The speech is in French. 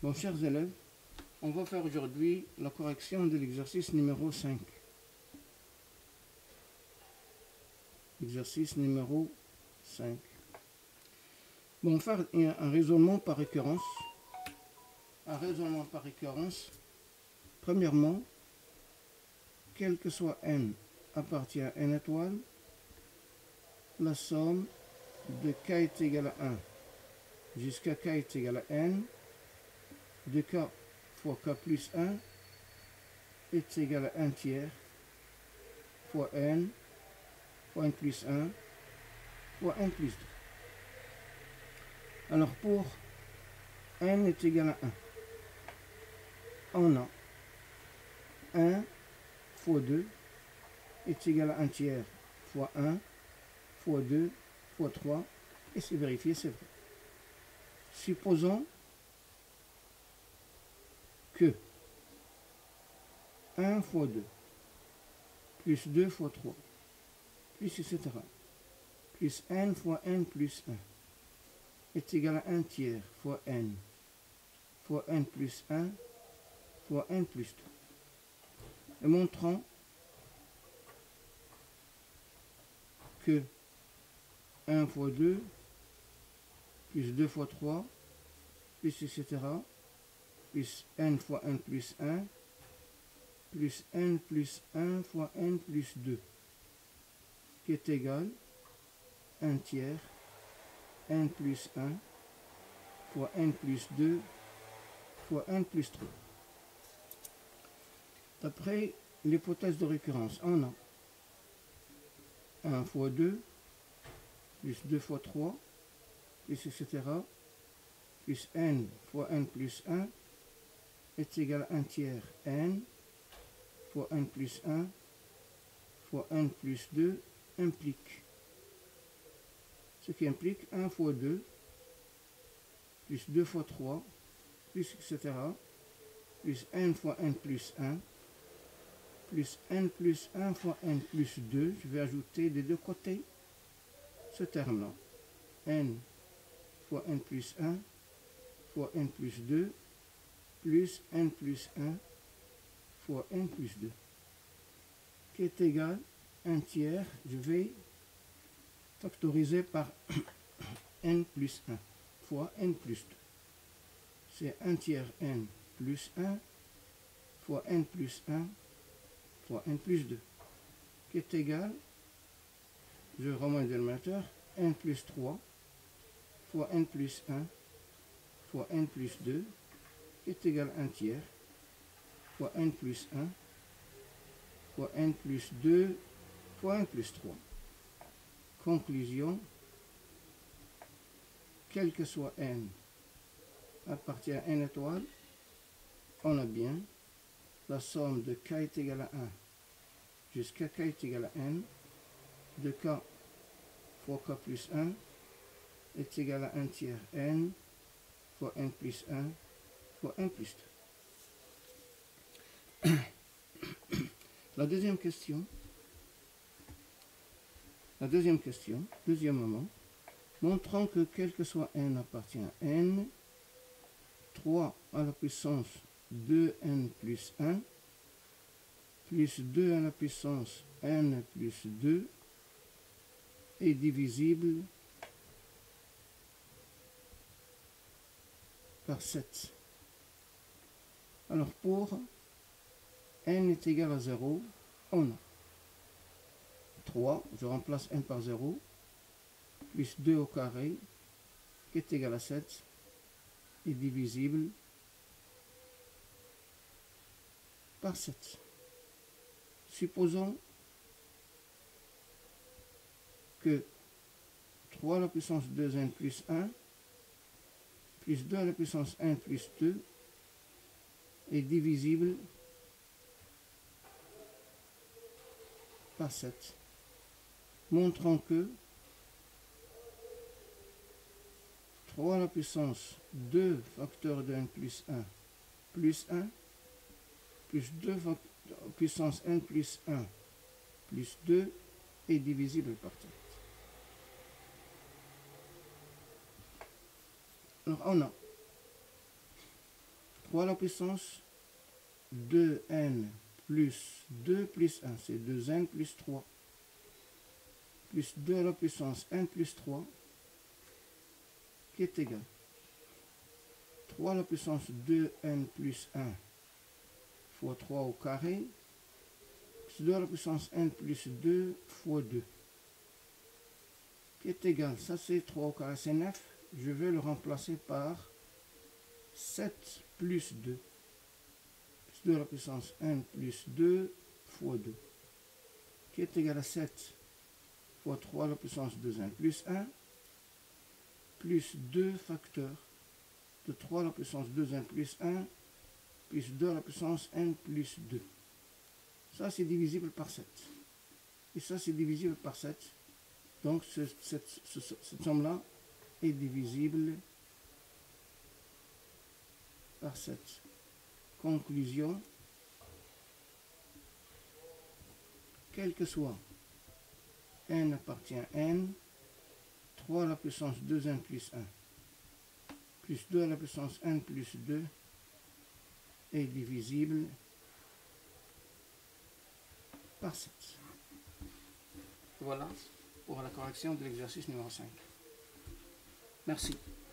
Bon, chers élèves, on va faire aujourd'hui la correction de l'exercice numéro 5. Exercice numéro 5. Bon, on va faire un raisonnement par récurrence. Un raisonnement par récurrence. Premièrement, quel que soit n appartient à n étoile, la somme de k est égale à 1 jusqu'à k est égal à n de k fois k plus 1 est égal à 1 tiers fois n fois n plus 1 fois n plus 2. Alors pour n est égal à 1, on a 1 fois 2 est égal à 1 tiers fois 1 fois 2 fois 3, et c'est vérifié, c'est vrai. Supposons que 1 fois 2 plus 2 fois 3 plus etc. plus n fois n plus 1 est égal à 1 tiers fois n plus 1 fois n plus 2. Et montrons que 1 fois 2 plus 2 fois 3 plus etc. plus n fois n plus 1 plus n plus 1 fois n plus 2 qui est égal à 1 tiers n plus 1 fois n plus 2 fois n plus 3. D'après l'hypothèse de récurrence, on a 1 fois 2 plus 2 fois 3 plus etc. plus n fois n plus 1 est égal à 1 tiers n fois n plus 1 fois n plus 2 implique, ce qui implique 1 fois 2 plus 2 fois 3 plus etc. plus n fois n plus 1 plus n plus 1 fois n plus 2. Je vais ajouter des deux côtés ce terme-là. N fois n plus 1 fois n plus 2 plus n plus 1 fois n plus 2 qui est égal à 1 tiers. Je vais factoriser par n plus 1 fois n plus 2. C'est 1 tiers n plus 1 fois n plus 1 fois n plus 2 qui est égal, je remets le dénominateur, n plus 3 fois n plus 1 fois n plus 2 qui est égal à 1 tiers fois n plus 1 fois n plus 2 fois n plus 3. Conclusion, quel que soit n appartient à n étoile, on a bien la somme de k est égal à 1 jusqu'à k est égal à n de k fois k plus 1 est égal à 1 tiers n fois n plus 1 fois n plus 2. La deuxième question, deuxièmement, montrons que quel que soit n appartient à n, 3 à la puissance 2n plus 1 plus 2 à la puissance n plus 2 est divisible par 7. Alors pour n est égal à 0, on a 3, je remplace n par 0, plus 2 au carré, qui est égal à 7, est divisible par 7. Supposons que 3 à la puissance 2n plus 1 plus 2 à la puissance n plus 2 est divisible par 7. Montrons que 3 à la puissance 2 facteur de n plus 1 plus 1 plus 2 puissance n plus 1 plus 2 est divisible par 7. Alors on a 3 à la puissance 2n plus 2 plus 1, c'est 2n plus 3, plus 2 à la puissance n plus 3, qui est égal 3 à la puissance 2n plus 1 fois 3 au carré, plus 2 à la puissance n plus 2 fois 2, qui est égal, ça c'est 3 au carré, c'est 9, je vais le remplacer par 7 plus 2, plus 2 à la puissance n plus 2 fois 2, qui est égal à 7 fois 3 à la puissance 2n plus 1, plus 2 facteurs de 3 à la puissance 2n plus 1, plus 2 à la puissance n plus 2. Ça, c'est divisible par 7. Et ça, c'est divisible par 7. Donc, cette somme-là est divisible par 7. Conclusion, quel que soit n appartient à n, 3 à la puissance 2n plus 1, plus 2 à la puissance n plus 2 est divisible par 7. Voilà pour la correction de l'exercice numéro 5. Merci.